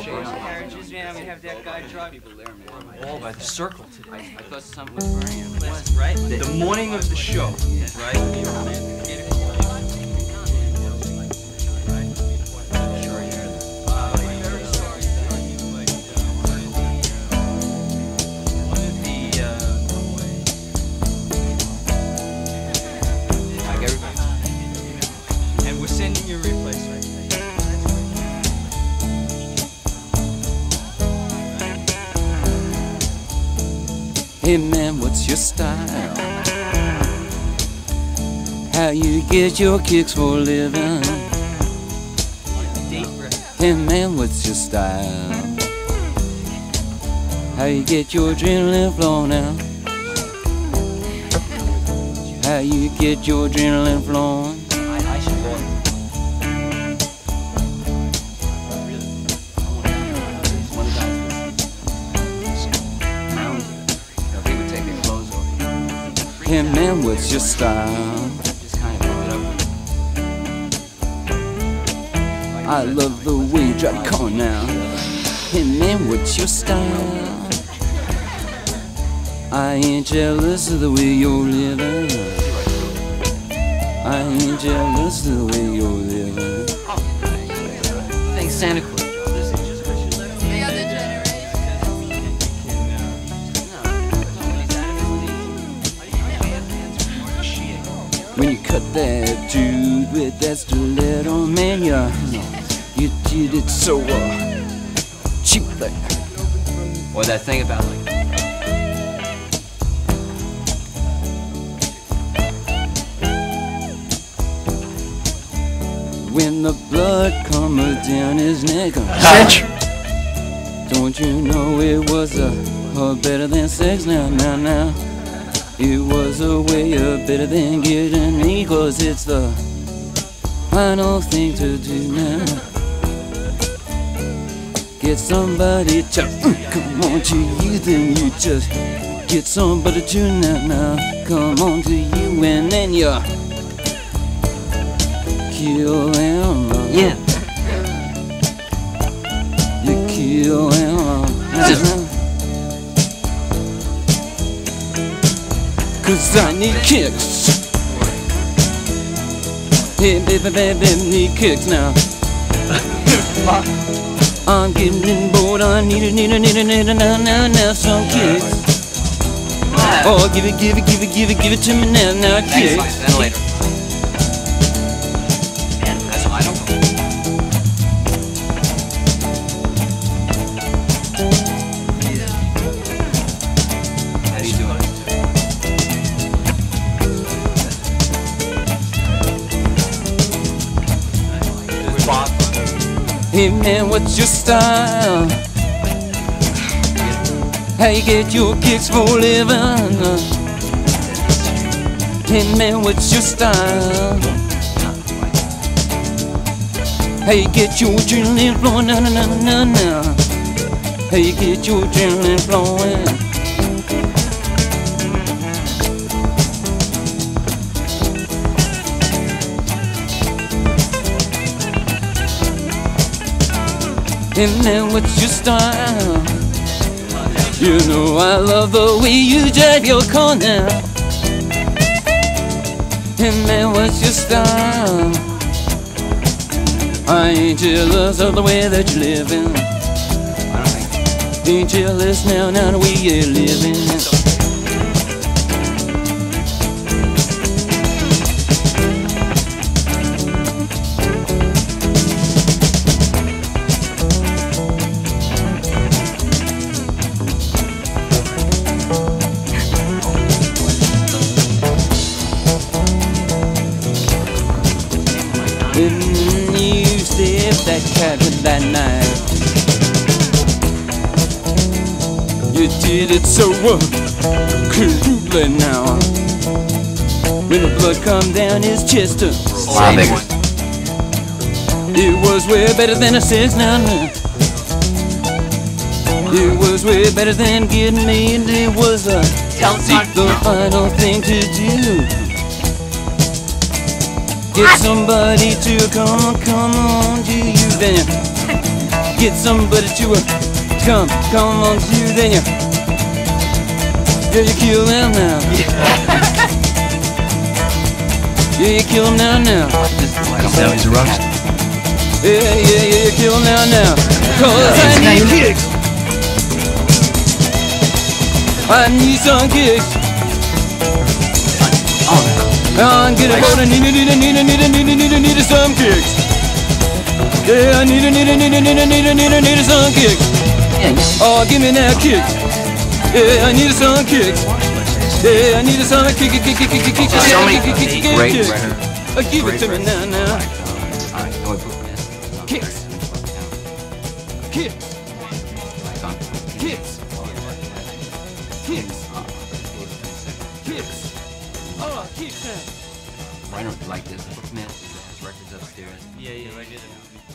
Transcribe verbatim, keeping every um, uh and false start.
Carriages, man. We have that guy drive people there, man. All by the circle today. I, I thought something was burning in place, right? The morning of the show, right? Sending you a replacement. Hey man, what's your style? How you get your kicks for a living? Hey man, what's your style? How you get your adrenaline flowing out? How you get your adrenaline flowing? Hey man, what's your style? I love the way you drive the car now. Hey man, what's your style? I ain't jealous of the way you're living. I ain't jealous of the way you're living. Thanks, Santa Claus. When you cut that dude with that stiletto, man, you, you did it so uh, cheap there. Or that thing about like when the blood comes down his neck, don't you know it was a, a better than sex now, now, now. It was a way of better than getting me, cause it's the final thing to do now. Get somebody to uh, come on to you, then you just get somebody to now, now come on to you, and then you kill them. Uh, yeah. You kill them. Uh, Cause I need kicks. Hey baby, baby, need kicks now. I'm getting bored, I need it, need it, need it, need it, now, now, now, some kicks. Oh, give it, give it, give it, give it, give it to me now, now, kicks. Then later. Man, that's why I don't know. How do you do it? Hey man, what's your style? How you get your kicks for a living? Hey man, what's your style? How you get your adrenaline flowing? No, no, no, no, no. How you get your adrenaline flowing? Hey man, what's your style? You know I love the way you drive your car now. Hey man, what's your style? I ain't jealous of the way that you're living. Ain't jealous now, now the way you're living. When you step that cat with that knife, you did it so uh, coolly now. When the blood come down his chest, uh, it was way better than a six now, now. It was way better than getting me, and it was uh, the final thing to do. Get somebody to come on, come on to you then. get somebody to uh, come, come on to you, then you, yeah, you kill them now. Yeah, you kill him now, now. Now he's a roast. Yeah, yeah, yeah, you kill him now, now. Cause I need kicks. I need some kicks. I'm getting older, need a, need a, need a, need a, need a, need a, need a, some kicks. Yeah, I need a, need a, need a, need a, need a, need a, need a, some kicks. Oh, give me that kick. Yeah, I need some kicks. Yeah, I need a some kick, kick, kick, kick, kick, kick, kick, kick, kick, kick, kick, great kick. record. Uh, give it to me now, now. Kicks. Kicks. Kicks. Kicks. Kicks. Oh, kicks now. Why don't you like this? Bookman has records upstairs. Yeah, yeah, I get it.